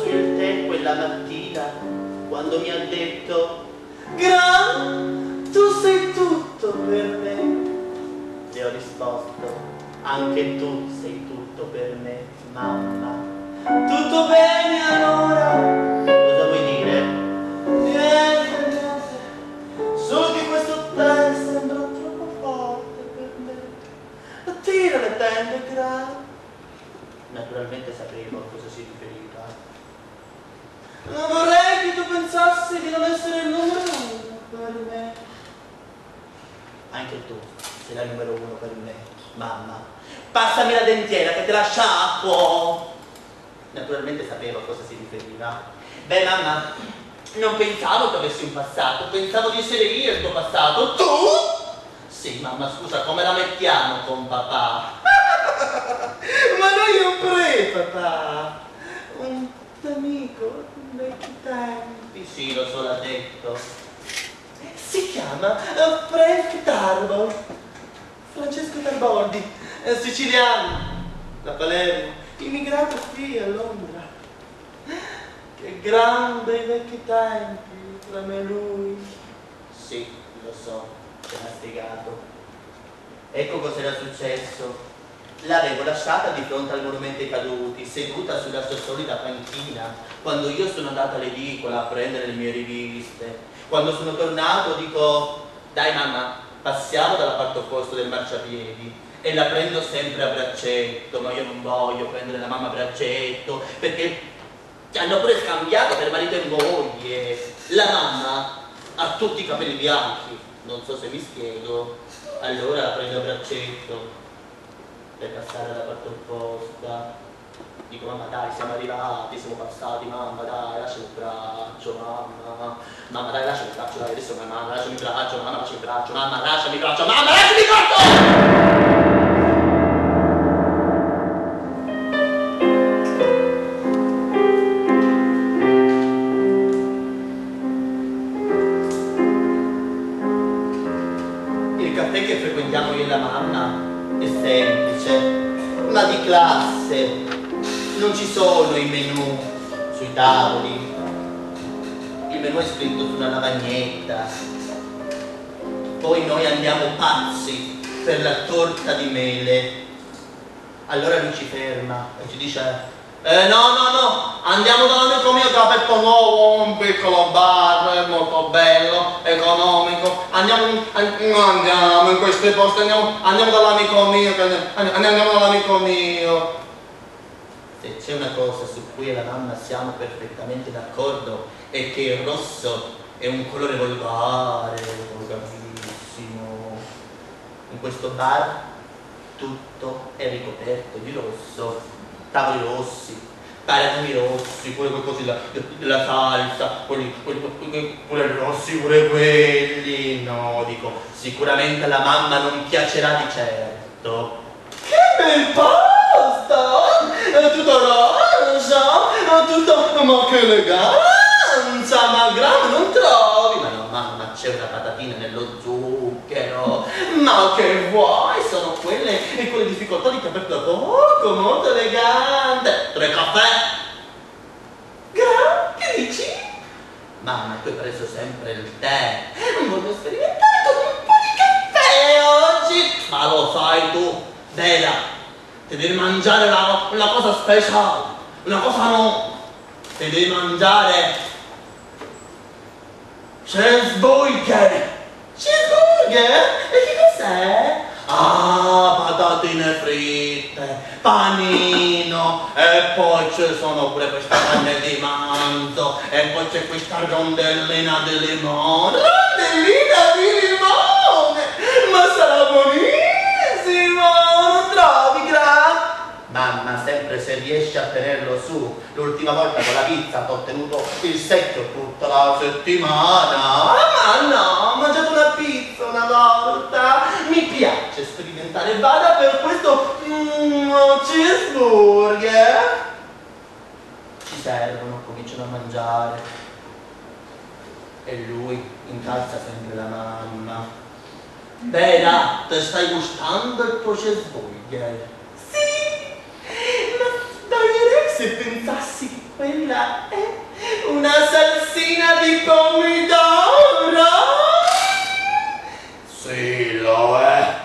su il tè quella mattina, quando mi ha detto: Gran, tu sei tutto per me. Le ho risposto: anche tu sei tutto per me, mamma. Tutto bene allora? Cosa vuoi dire? Niente, niente. Solo che questo tè sembra troppo forte per me. Tira le tende, Gran. Naturalmente sapevo a cosa si riferiva. Non vorrei che tu pensassi di non essere il numero uno per me. Anche tu sei la numero uno per me, mamma. Passami la dentiera che te la sciacquo. Naturalmente sapevo a cosa si riferiva. Beh, mamma, non pensavo che avessi un passato, pensavo di essere io il tuo passato. Tu? Sì, mamma, scusa, come la mettiamo con papà? Ma noi un pre-papà, un amico dei tempi. Sì, lo so, l'ha detto. Si chiama Frank Tarbol, Francesco Tarboldi, siciliano, da Palermo, immigrato qui a Londra. Che grande vecchi tempi tra me e lui. Sì, lo so, ce l'ha spiegato. Ecco cos'era successo. L'avevo lasciata di fronte al monumento ai caduti, seduta sulla sua solita panchina, quando io sono andata all'edicola a prendere le mie riviste. Quando sono tornato dico: dai mamma, passiamo dalla parte opposta del marciapiedi. E la prendo sempre a braccetto, ma io non voglio prendere la mamma a braccetto, perché ci hanno pure scambiato per marito e moglie. La mamma ha tutti i capelli bianchi, non so se mi spiego. Allora la prendo a braccetto per passare alla parte opposta. Dico: mamma dai, siamo arrivati, siamo passati, mamma dai, lasciami il braccio, mamma. Mamma dai, lasciami il braccio, dai, adesso mamma, lasciami il braccio, mamma, lasciami il braccio, mamma, lasciami il braccio, mamma, lasciami il braccio! Il caffè che frequentiamo io e la mamma è semplice, ma di classe. Non ci sono i menù sui tavoli. Il menù è scritto su una lavagnetta. Poi noi andiamo pazzi per la torta di mele. Allora lui ci ferma e ci dice: no, andiamo dall'amico mio che ha aperto nuovo un piccolo bar, molto bello, economico. Andiamo in questi posti, andiamo dall'amico mio, andiamo dall'amico mio. Se c'è una cosa su cui la mamma siamo perfettamente d'accordo è che il rosso è un colore volgare, volgarissimo. In questo bar tutto è ricoperto di rosso, tavoli rossi, paradini rossi, pure qualcosa della salsa, pure rossi, pure quelli. No, dico, sicuramente alla mamma non piacerà di certo. Che bel posto! Tutto rosa, tutto, ma che eleganza, ma grande non trovi? Ma no, mamma, c'è una patatina nello zucchero. Ma che vuoi? Sono quelle difficoltà di capire da poco, molto elegante. 3 caffè? Che dici? Mamma, tu hai preso sempre il tè. Voglio sperimentare con un po' di caffè oggi. Ma lo sai tu, Vera, ti devi mangiare una cosa speciale, una cosa no. Ti devi mangiare cheeseburger. Cheeseburger? E che cos'è? Ah, patatine fritte, panino, e poi ci sono pure queste panne di manzo, e poi c'è questa rondellina di limone. Rondellina di limone? Ma sarà buonissimo, non trovi, Gra? Mamma, sempre se riesci a tenerlo su. L'ultima volta con la pizza ti ho tenuto il secchio tutta la settimana. Ma no, ho mangiato una pizza una volta. Mi piace sperimentare. Vada per questo cheeseburger. Ci servono, cominciano a mangiare. E lui incalza sempre la mamma. Bella, ti stai gustando il tuo cheeseburger? Sì, ma sbaglierei se pensassi Quella è una salsina di pomidoro? Sì, lo è.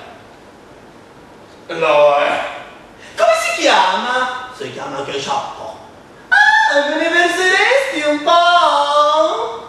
Lo è. Come si chiama? Si chiama ketchup. Ah, me ne verseresti un po'?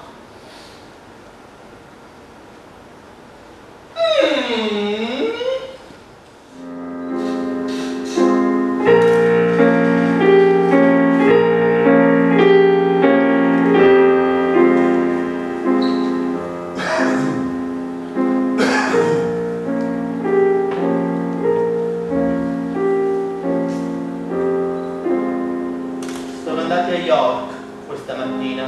Sono andati a York questa mattina.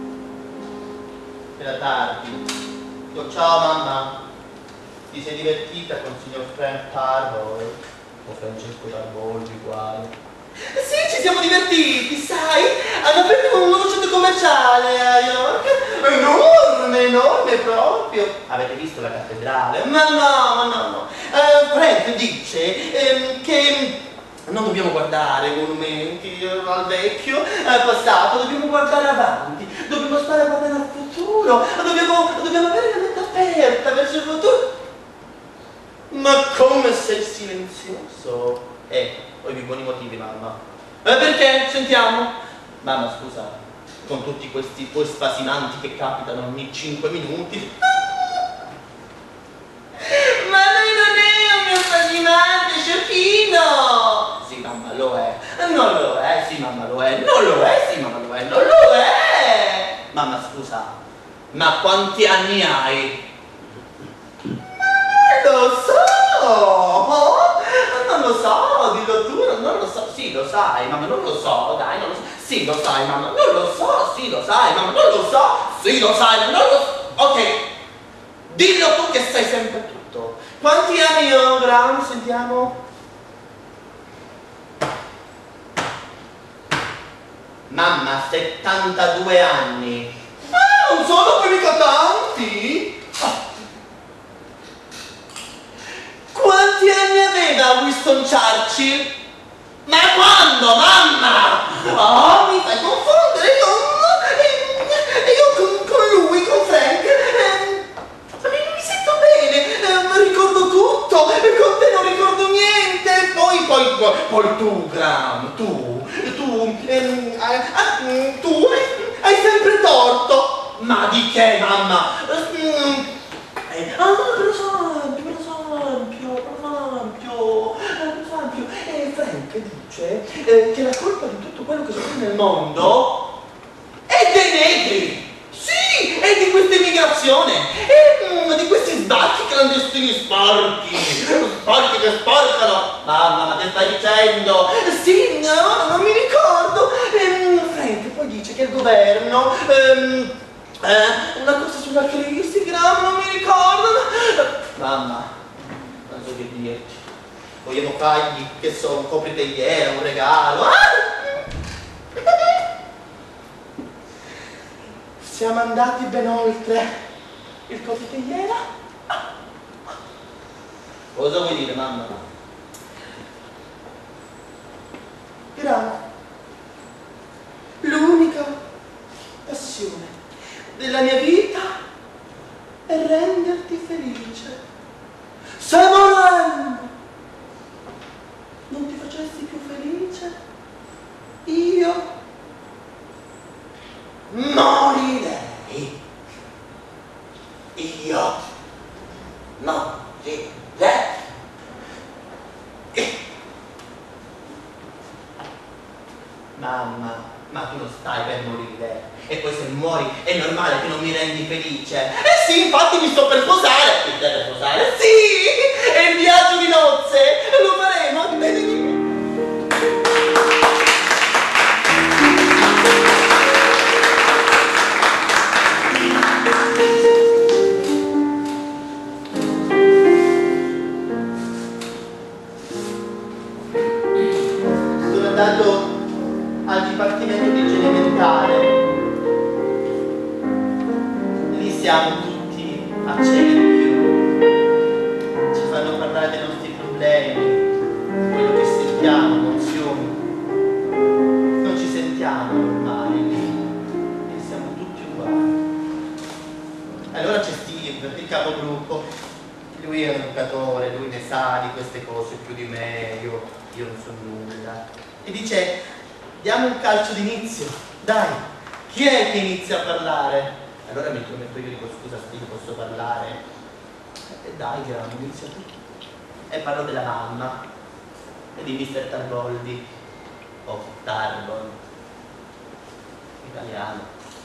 Era tardi. Dico, ciao mamma, ti sei divertita con il signor Frank Tarball? O Francesco Tarboldi, uguale. Sì, ci siamo divertiti, sai? Hanno aperto un nuovo centro commerciale a York. Enorme, enorme proprio. Avete visto la cattedrale? Ma no. Frank dice che non dobbiamo guardare monumenti al vecchio, al passato, dobbiamo guardare avanti, dobbiamo stare a guardare al futuro, dobbiamo avere la mente aperta verso il futuro. Ma come sei silenzioso? Ho i buoni motivi, mamma. Perché? Sentiamo. Mamma, scusa, con tutti questi tuoi spasimenti che capitano ogni 5 minuti. Ma lui non è un mio spasimante, sciocchino! Sì, mamma, lo è. Non lo è, sì, mamma, lo è. Non lo è, sì, mamma, lo è. Non lo è! Mamma, scusa, ma quanti anni hai? Lo so! Non lo so, dillo tu, non lo so. Sì, lo sai, mamma, non lo so, dai, non lo so. Sì, lo sai, mamma, non lo so. Sì, lo sai, mamma, non lo so. Sì, lo sai, non lo so. Ok, dillo tu che sai sempre tutto. Quanti anni ho, Graham? Sentiamo. Mamma, 72 anni. Ah, non sono più mica tanti. Quanti anni aveva Winston Churchill? Ma quando, mamma? Oh, mi fai confondere io con lui, con Frank. Non mi sento bene, ricordo tutto, con te non ricordo niente. Poi tu, Graham, tu hai sempre torto. Ma di che, mamma? Frank dice che la colpa di tutto quello che succede nel mondo è dei negri. Sì, è di questa immigrazione, e di questi sbarchi clandestini sporchi che sporcano. Mamma, ma che stai dicendo? Sì, no, non mi ricordo. Frank poi dice che il governo una cosa sulla crisi, Graham, non mi ricordo. Mamma, non so che dirti. Vogliamo fargli, che so, un copritegliera, un regalo. Siamo andati ben oltre il copritegliera. Cosa vuoi dire, mamma? Graham, l'unica passione della mia vita è renderti felice. Se volendo non ti facessi più felice, io morirei. Io morirei. Mamma, ma tu non stai per morire. E poi se muori è normale che non mi rendi felice. Sì, infatti mi sto per sposare. Ti stai per sposare? Sì! E il viaggio di nozze lo faremo. Sono andato al dipartimento di igiene mentale. Lì siamo tutti a cene di più. Ci fanno parlare dei nostri problemi, quello che sentiamo, emozioni. Non ci sentiamo il capogruppo. Lui è un educatore, lui ne sa di queste cose più di me, io non so nulla. E dice, diamo un calcio d'inizio, dai, chi è che inizia a parlare? Allora mi prometto, io dico, scusa Steve, posso parlare? E dai, inizia tu. E parlo della mamma e di Mr. Tarboldi, o Tarbol, italiano.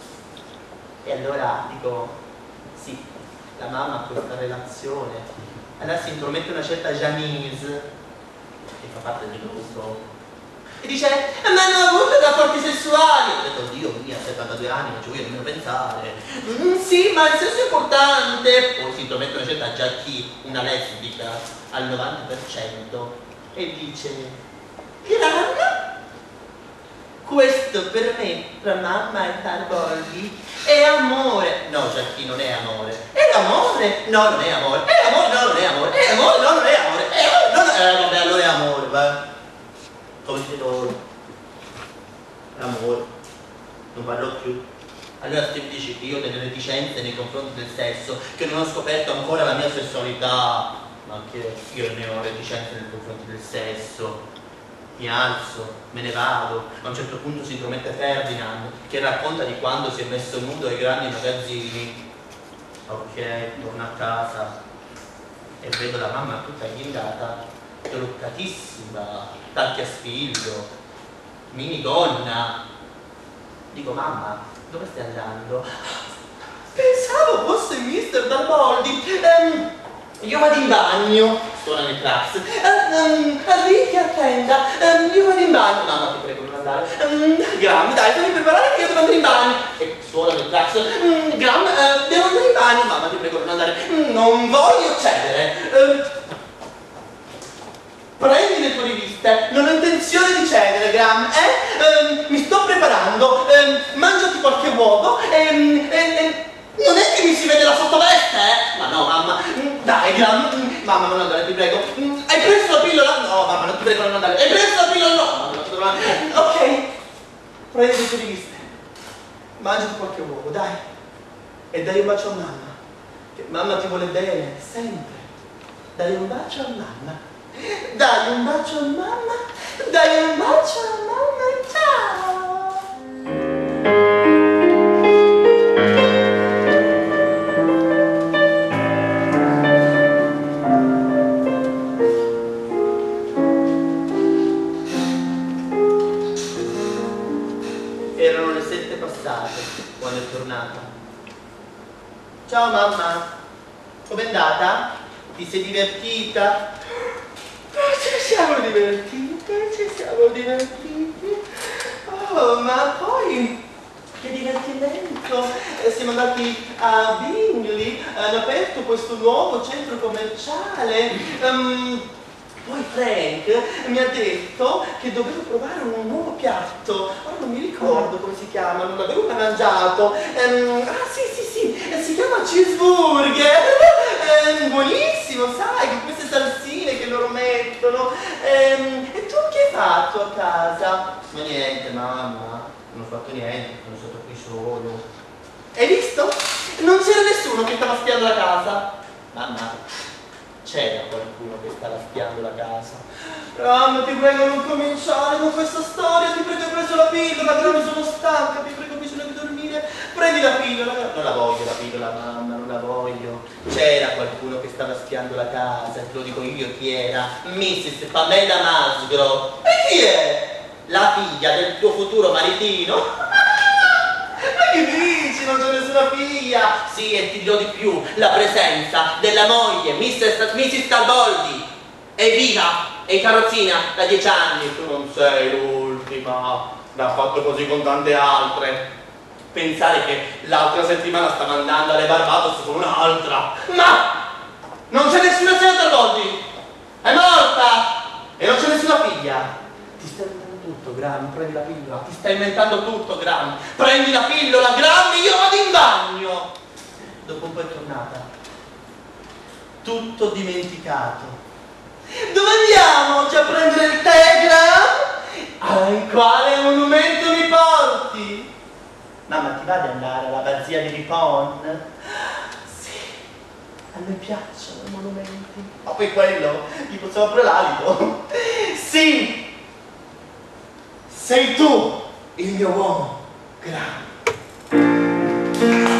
E allora dico, sì, la mamma ha questa relazione. Allora si intromette una certa Janice, che fa parte del gruppo, e dice, ma hanno avuto rapporti sessuali. Ho detto, Dio mio, a 72 anni, non ci voglio nemmeno pensare. Sì, ma il sesso è importante. Poi si intromette una certa Jackie, una lesbica, al 90%, e dice, Gran, questo per me, tra mamma e Tarboldi, è amore. No, Jackie, non è amore. È amore. No, non è amore. È amore, no, non è amore. È amore, no, non è amore. È amore, no, non è amore. Vabbè, allora è amore, va. Come dite loro. È amore. Non parlo più. Allora Steve dice che io ho delle reticenze nei confronti del sesso, che non ho scoperto ancora la mia sessualità, ma che io ne ho reticenze nei confronti del sesso. Mi alzo, me ne vado. A un certo punto si intromette Ferdinand, che racconta di quando si è messo nudo ai grandi magazzini. Ok, torno a casa e vedo la mamma tutta inghindata, truccatissima, tacchi a sfiglio, minigonna. Dico, mamma, dove stai andando? Pensavo fosse Mr. Tarboldi. Io vado in bagno. Suona nel class. Arrivi, attenda. Io vado in bagno. Mamma, ti prego, non andare. Gram, dai, fammi preparare che io devo andare in bagno. E suona nel class. Gram, devo andare in bagno. Mamma, ti prego, non andare. Non voglio cedere. Prendi le tue riviste, non ho intenzione di cedere, Gram, mi sto preparando, mangiati qualche uovo, non è che mi si vede la sottoveste, Ma no, mamma, dai, Gram, mamma, non andare, ti prego. Hai preso la pillola? No, mamma, non ti prego, non andare. Hai preso la pillola? No, mamma, non ti prego, non andare. Ok, prendi le tue riviste, mangiati qualche uovo, dai, e dai un bacio a mamma, che mamma ti vuole bene, sempre. Dai un bacio a mamma. Dai un bacio a mamma, dai un bacio a mamma, ciao! Erano le 7 passate quando è tornata. Ciao mamma, com'è andata? Ti sei divertita? Ci siamo divertiti. Oh, ma poi che divertimento! Siamo andati a Bingley, hanno aperto questo nuovo centro commerciale. Poi Frank mi ha detto che dovevo provare un nuovo piatto. Ora non mi ricordo come si chiama, non l'avevo mai mangiato. Sì, si chiama cheeseburger. Buonissimo, sai, con queste salsine che loro mettono. E tu che hai fatto a casa? Ma niente, mamma, non ho fatto niente, sono stato qui solo. Hai visto? Non c'era nessuno che stava spiando la casa. Mamma, c'era qualcuno che stava spiando la casa. Mamma, ti prego, non cominciare con questa storia, ti prego, hai preso la pillola, però mi sono stanca, ti prego, ho bisogno di dormire. Prendi la pillola. Non la voglio la pillola, mamma, non la voglio. C'era qualcuno che stava spiando la casa, te lo dico io chi era. Mrs. Pamela Masgrove. E chi è? La figlia del tuo futuro maritino? Ma che dici? Non c'è nessuna figlia! Sì, e ti dirò di più, la presenza della moglie, Mrs. Tarboldi, è viva, è in carrozzina da 10 anni. Tu non sei l'ultima, l'ha fatto così con tante altre. Pensare che l'altra settimana stava andando alle Barbados con un'altra. Ma non c'è nessuna signora Tarboldi! È morta! E non c'è nessuna figlia! Ti stai inventando tutto, Gram, prendi la pillola. Ti stai inventando tutto, Gram. Prendi la pillola, Gram, io vado in bagno. Dopo un po' è tornata. Tutto dimenticato. Dove andiamo oggi a prendere il tè, Gram? In quale monumento mi porti? Mamma, ti va di andare alla abbazia di Ripon? Sì, me piacciono i monumenti. Ma poi quello, gli può sopra l'alito. Sì! Sei tu il mio uomo grande.